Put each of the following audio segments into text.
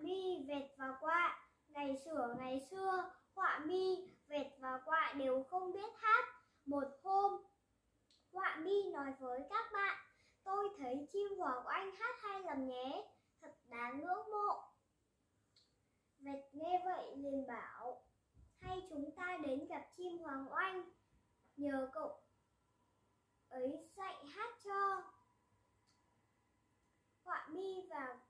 mi, vẹt và quạ. Ngày xưa, họa mi, vẹt và quạ đều không biết hát. Một hôm, họa mi nói với các bạn: tôi thấy chim hoàng oanh hát hay lắm nhé, thật đáng ngưỡng mộ. Vẹt nghe vậy liền bảo: hay chúng ta đến gặp chim hoàng oanh, nhờ cậu ấy dạy hát cho. Họa mi và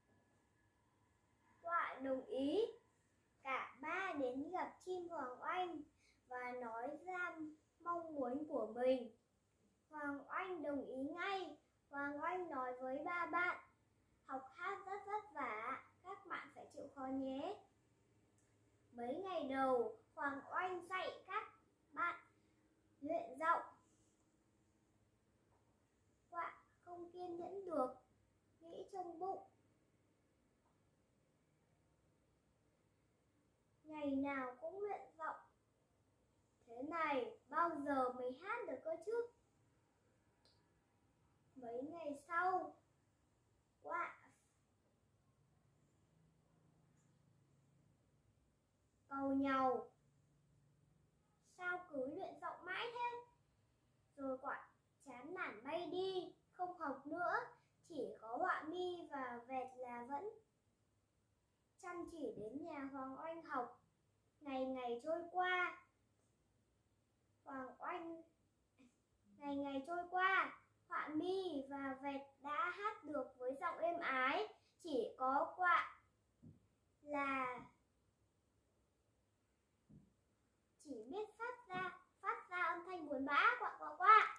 quạ đồng ý. Cả ba đến gặp chim hoàng oanh và nói ra mong muốn của mình. Hoàng oanh đồng ý ngay. Hoàng oanh nói với ba bạn: học hát rất vất vả, các bạn phải chịu khó nhé. Mấy ngày đầu, Hoàng oanh dạy các bạn luyện giọng. Quạ không kiên nhẫn được, nghĩ trong bụng: ngày nào cũng luyện giọng thế này, bao giờ mới hát được cơ chứ? Mấy ngày sau, quạ cầu nhau: sao cứ luyện giọng mãi thế? Rồi quạ chán nản bay đi, không học nữa. Chỉ có họa mi và vẹt là vẫn chăm chỉ đến nhà Hoàng oanh học. Ngày ngày trôi qua, họa mi và vẹt đã hát được với giọng êm ái. Chỉ có quạ là chỉ biết phát ra âm thanh buồn bã, quạ quạ quạ.